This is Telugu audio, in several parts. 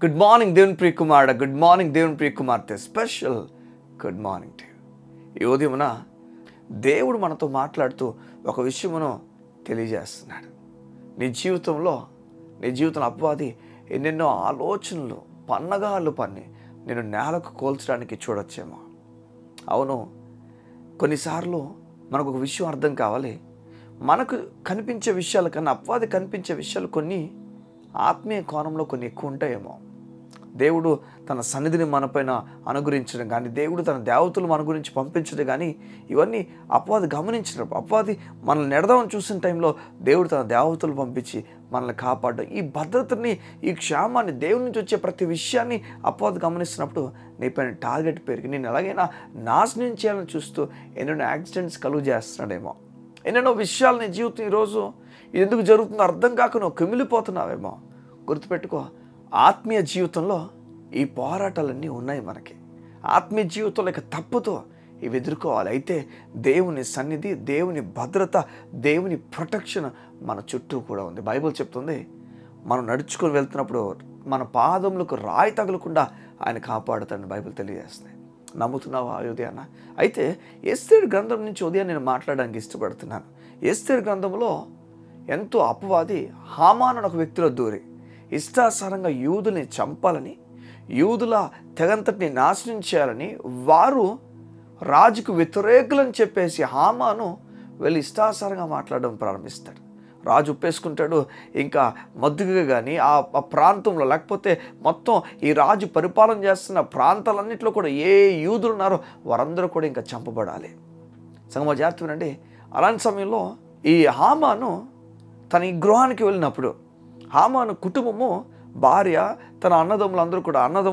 గుడ్ మార్నింగ్ దేవుని ప్రియ కుమారుడా, గుడ్ మార్నింగ్ దేవుని ప్రియ కుమార్తె. Special good morning to you. ఈ ఉదయమున దేవుడు మనతో మాట్లాడుతూ ఒక విషయమును తెలియజేస్తున్నాడు. నీ జీవితంలో అపవాది ఎన్నెన్నో ఆలోచనలు పన్నగాళ్ళు పన్ని నేను నేలకు కోల్చడానికి చూడొచ్చేమో. అవును, కొన్నిసార్లు మనకు ఒక విషయం అర్థం కావాలి. మనకు కనిపించే విషయాల కన్నా అపవాది కనిపించే విషయాలు కొన్ని ఆత్మీయ కోణంలో కొన్ని ఎక్కువ ఉంటాయేమో. దేవుడు తన సన్నిధిని మనపైన అనుగ్రహించడం కానీ, దేవుడు తన దేవతలు మన గురించి పంపించడం కానీ, ఇవన్నీ అపవాది గమనించినప్పుడు, అపవాది మనల్ని నెడదామని చూసిన టైంలో దేవుడు తన దేవతలు పంపించి మనల్ని కాపాడడం, ఈ భద్రతని, ఈ క్షేమాన్ని, దేవుడి నుంచి వచ్చే ప్రతి విషయాన్ని అపవాది గమనిస్తున్నప్పుడు నీపైన టార్గెట్ పెరిగి నేను ఎలాగైనా నాశనం చేయాలని చూస్తూ ఎన్నెన్నో యాక్సిడెంట్స్ కలుగు చేస్తున్నాడేమో. ఎన్నెన్నో విషయాలు నీ జీవితం ఈరోజు ఇది ఎందుకు జరుగుతుందో అర్థం కాక నువ్వు కుమిలిపోతున్నావేమో. గుర్తుపెట్టుకో, ఆత్మీయ జీవితంలో ఈ పోరాటాలన్నీ ఉన్నాయి మనకి. ఆత్మీయ జీవితంలో ఇక తప్పుతో ఇవి ఎదుర్కోవాలి. అయితే దేవుని సన్నిధి, దేవుని భద్రత, దేవుని ప్రొటెక్షన్ మన చుట్టూ కూడా ఉంది. బైబిల్ చెప్తుంది, మనం నడుచుకొని వెళ్తున్నప్పుడు మన పాదములకు రాయి తగలకుండా ఆయన కాపాడుతాడని బైబిల్ తెలియజేస్తుంది. నమ్ముతున్నావా ఉదయాన్న? అయితే ఎస్తేరు గ్రంథం నుంచి ఉదయం నేను మాట్లాడడానికి ఇష్టపడుతున్నాను. ఎస్తేరు గ్రంథంలో ఎంతో అపవాది హామాను అనే ఒక వ్యక్తిలో దూరి ఇష్టాసారంగా యూదుల్ని చంపాలని, యూదుల తెగంతటిని నాశనం చేయాలని వారు రాజుకు వ్యతిరేకులని చెప్పేసి హామాను వెళ్ళి ఇష్టాసారంగా మాట్లాడడం ప్రారంభిస్తాడు. రాజు ఒప్పేసుకుంటాడు. ఇంకా మద్దుగా కానీ ఆ ప్రాంతంలో, లేకపోతే మొత్తం ఈ రాజు పరిపాలన చేస్తున్న ప్రాంతాలన్నింటిలో కూడా ఏ యూదులు ఉన్నారో వారందరూ కూడా ఇంకా చంపబడాలి. సంగమ జాగ్రత్త వినండి. అలాంటి సమయంలో ఈ హామాను తన ఈ గృహానికి వెళ్ళినప్పుడు హామాను కుటుంబము, భార్య, తన అన్నదమ్ములు అందరూ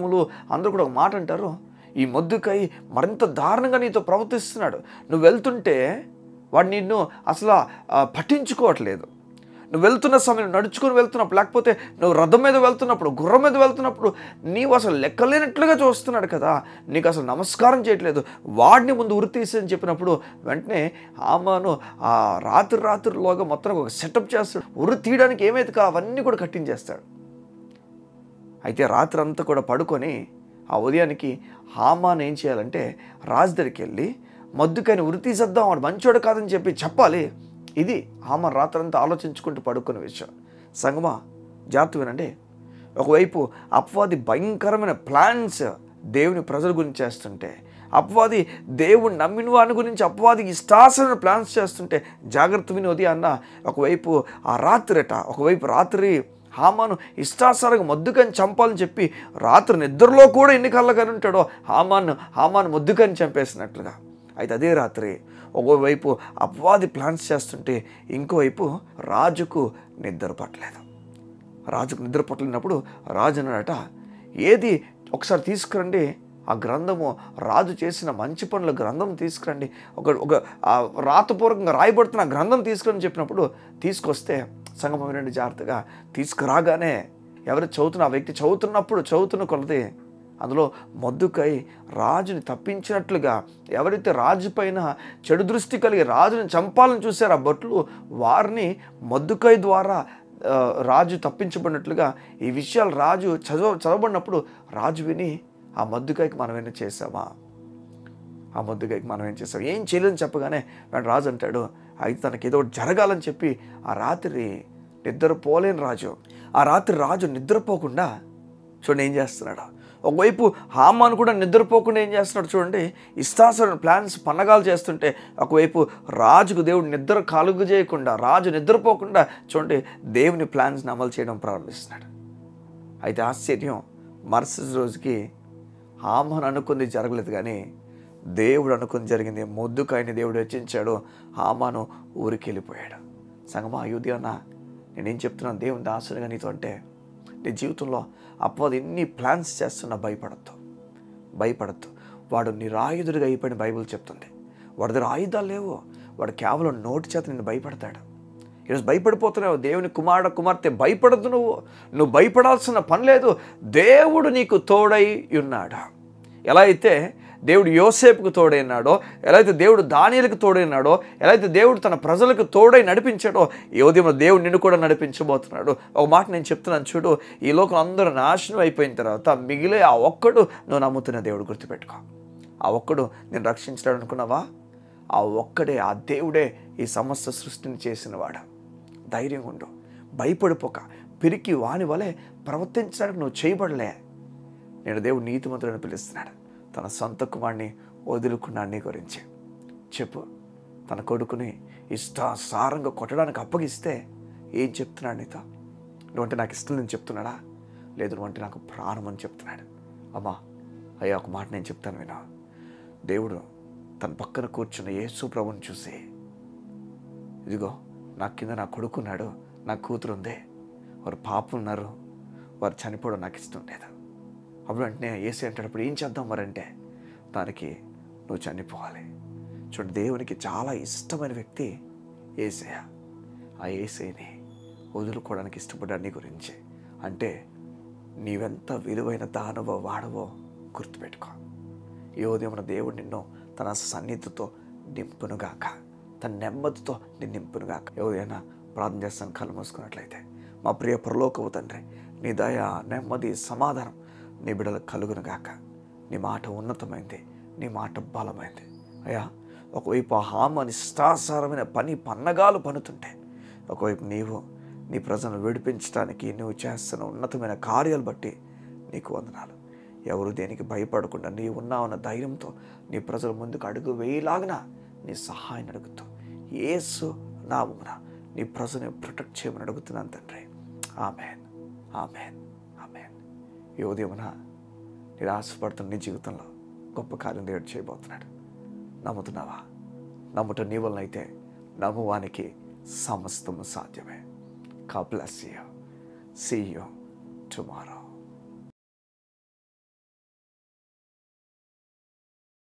కూడా ఒక మాట అంటారు, ఈ మొర్దెకై మరింత దారుణంగా నీతో ప్రవర్తిస్తున్నాడు. నువ్వు వెళ్తుంటే వాడు నిన్ను అసలు పట్టించుకోవట్లేదు. నువ్వు వెళ్తున్న సమయం, నడుచుకొని వెళ్తున్నప్పుడు, లేకపోతే నువ్వు రథం మీద వెళ్తున్నప్పుడు, గుర్రం మీద వెళ్తున్నప్పుడు నీవు అసలు లెక్కలేనట్లుగా చూస్తున్నాడు కదా, నీకు అసలు నమస్కారం చేయట్లేదు, వాడిని ముందు ఉరి తీసి అని చెప్పినప్పుడు వెంటనే హామాను ఆ రాత్రిలోగా మొత్తం ఒక సెటప్ చేస్తాడు. ఉరి తీయడానికి ఏమైతే కాదు అవన్నీ కూడా కట్టించేస్తాడు. అయితే రాత్రి అంతా కూడా పడుకొని ఆ ఉదయానికి హామాను ఏం చేయాలంటే రాజు దగ్గరికి వెళ్ళి మొర్దెకైని ఉరి తీసేద్దాం, వాడు మంచోడు కాదని చెప్పాలి. ఇది హామాను రాత్రంతా ఆలోచించుకుంటూ పడుకున్న విషయం. సంగమా జాగ్రత్త వినండి. ఒకవైపు అపవాది భయంకరమైన ప్లాన్స్ దేవుని ప్రజల గురించి చేస్తుంటే, అపవాది దేవుడు నమ్మిన వాని గురించి అపవాదికి ఇష్టాసన ప్లాన్స్ చేస్తుంటే జాగ్రత్త వినోది అన్న. ఒకవైపు రాత్రి హామాను ఇష్టాసారంగా మొర్దెకైని చంపాలని చెప్పి రాత్రి నిద్రలో కూడా ఎన్ని కళ్ళగానే ఉంటాడో హామాను మొర్దెకైని చంపేసినట్లుగా. అయితే అదే రాత్రి ఒకవైపు అపవాది ప్లాన్స్ చేస్తుంటే ఇంకోవైపు రాజుకు నిద్ర పట్టలేనప్పుడు రాజు అన్నాడట, ఏది ఒకసారి తీసుకురండి ఆ గ్రంథము, రాజు చేసిన మంచి పనుల గ్రంథం తీసుకురండి, ఒక రాతపూర్వకంగా రాయబడుతున్న గ్రంథం తీసుకురని చెప్పినప్పుడు తీసుకొస్తే సంగమం వినండి జాగ్రత్తగా. తీసుకురాగానే ఎవరు ఆ వ్యక్తి చదువుతున్న కొలది అందులో మొర్దెకై రాజుని తప్పించినట్లుగా, ఎవరైతే రాజు పైన చెడు దృష్టి కలిగి రాజుని చంపాలని చూశారో ఆ భటులు, వారిని మొర్దెకై ద్వారా రాజు తప్పించబడినట్లుగా ఈ విషయాలు రాజు చదవబడినప్పుడు రాజు విని ఆ మొర్దెకైకి మనం ఏం చేసాం, ఏం చేయలేదని చెప్పగానే రాజు అంటాడు, అయితే తనకి ఏదో ఒకటి జరగాలని చెప్పి ఆ రాత్రి నిద్రపోలేని రాజు, రాజు నిద్రపోకుండా చూడండి ఏం చేస్తున్నాడు. ఒకవైపు హామాను కూడా నిద్రపోకుండా ఏం చేస్తున్నాడు చూడండి, ఇష్టాసరణ ప్లాన్స్ పన్నగాలు చేస్తుంటే ఒకవైపు రాజుకు దేవుడు నిద్ర కలుగు చేయకుండా, రాజు నిద్రపోకుండా చూడండి దేవుని ప్లాన్స్ని అమలు చేయడం ప్రారంభిస్తున్నాడు. అయితే ఆశ్చర్యం, మరుసటి రోజుకి హామాను అనుకుంది జరగలేదు కానీ దేవుడు అనుకుంది జరిగింది. మొర్దెకైని దేవుడు హెచ్చించాడు, హామాను ఊరికి వెళ్ళిపోయాడు. సంగమా అయోధ్యనా, నేనేం చెప్తున్నాను దేవుని దాసునిగా నీతో అంటే, నీ జీవితంలో అపవాది ఎన్ని ప్లాన్స్ చేస్తున్నా భయపడద్దు. వాడు నిరాయుధుడిగా అయిపోయిన బైబిల్ చెప్తుంది. వాడి దగ్గర ఆయుధాలు లేవు, వాడు కేవలం నోటి చేత నిన్ను భయపడతాడు. ఈరోజు భయపడిపోతున్నావు. దేవుని కుమార్తె భయపడద్దు. నువ్వు భయపడాల్సిన పని లేదు. దేవుడు నీకు తోడై ఉన్నాడు. ఎలా అయితే దేవుడు యోసేపుకు తోడైనాడో, ఎలా అయితే దేవుడు దానియేలుకు తోడైనాడో, ఎలా అయితే దేవుడు తన ప్రజలకు తోడై నడిపించాడో, ఈ ఉదయం దేవుడు నిన్ను కూడా నడిపించబోతున్నాడు. ఒక మాట నేను చెప్తున్నాను చూడు, ఈ లోకం అందరూ నాశనం అయిపోయిన తర్వాత మిగిలే ఆ ఒక్కడు నువ్వు నమ్ముతున్న దేవుడు, గుర్తుపెట్టుకో. ఆ ఒక్కడు నేను రక్షించడాడు అనుకున్నావా? ఆ ఒక్కడే, ఆ దేవుడే ఈ సమస్త సృష్టిని చేసినవాడు. ధైర్యంగా ఉండు, భయపడిపోక. పిరికి వాని వలె ప్రవర్తించడానికి నువ్వు చేయబడలే. నేను దేవుడు నీతిమంతులను పిలుస్తున్నాడు. తన సొంత కుమారుని వదులుకున్నాడు నీ గురించి. చెప్పు, తన కొడుకుని ఇష్టాసారంగా కొట్టడానికి అప్పగిస్తే ఏం చెప్తున్నాడు నీతో? నువ్వంటే నాకు ఇష్టం నేను చెప్తున్నాడా? లేదు, నువ్వంటే నాకు ప్రాణం అని చెప్తున్నాడు. అమ్మా, అయ్యా, ఒక మాట నేను చెప్తాను వినా. దేవుడు తన పక్కన కూర్చున్న యేసు ప్రభుని చూసి, ఇదిగో నా కింద నా కొడుకున్నాడు, నా కూతురు ఉంది, వారు పాపం ఉన్నారు, వారు చనిపోవడం నాకు ఇష్టం లేదు. అప్పుడు వెంటనే యేసు అంటాడు, ఏం చేద్దాం మరంటే, దానికి నువ్వు చనిపోవాలి. చూడు, దేవునికి చాలా ఇష్టమైన వ్యక్తి యేసయ్య. ఆ యేసయ్యని వదులుకోవడానికి ఇష్టపడ్డాడు నీ గురించి. అంటే నీవెంత విలువైన దానవో వాడవో గుర్తుపెట్టుకో. ఈ ఉదయమున దేవుడు నిన్ను తన సన్నిధితో నింపునుగాక, తన నెమ్మదితో నిన్ను నింపునుగాక. ఎవరైనా ప్రార్థన చేస్తాను, కళ్ళు మూసుకున్నట్లయితే. మా ప్రియ పరలోకపు తండ్రి, నీ దయ, నెమ్మది, సమాధానం నీ బిడ్డలకు కలుగునుగాక. నీ మాట ఉన్నతమైంది, నీ మాట బలమైంది. అయ్యా, ఒకవైపు ఆ హామాని ఇష్టాసారమైన పన్నగాలు పనుతుంటే, ఒకవైపు నీవు నీ ప్రజలను విడిపించడానికి నువ్వు చేస్తున్న ఉన్నతమైన కార్యాలు బట్టి నీకు వందనాలు. ఎవరు దేనికి భయపడకుండా నీ ఉన్నావన్న ధైర్యంతో నీ ప్రజల ముందుకు అడుగు వేయలాగిన నీ సహాయం అడుగుతూ, యేసు నామమున నీ ప్రజని ప్రొటెక్ట్ చేయమని అడుగుతున్నాను తండ్రి. ఆమేన్, ఆమేన్, ఆమేన్. ఈ ఉదయమున నిరాశపడుతున్న నీ జీవితంలో గొప్ప కార్యం దేవుడు చేయబోతున్నాడు. నమ్ముతున్నావా? నమ్ముట నీ వలన అయితే నమ్మువానికి సమస్తము సాధ్యమే. God bless you. See you tomorrow.